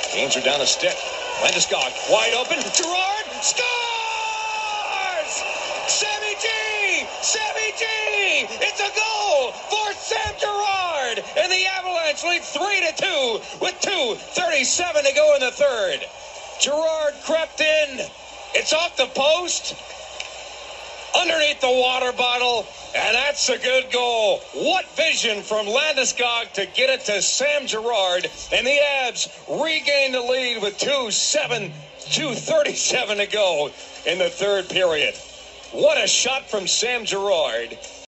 Games are down a stick. Landeskog wide open. Girard scores! Sammy G! Sammy G! It's a goal for Sam Girard! And the Avalanche lead 3-2 with 2:37 to go in the third. Girard crept in. It's off the post. Underneath the water bottle. And that's a good goal. What vision from Landeskog to get it to Sam Girard. And the Avs regain the lead with 2:37 to go in the third period. What a shot from Sam Girard.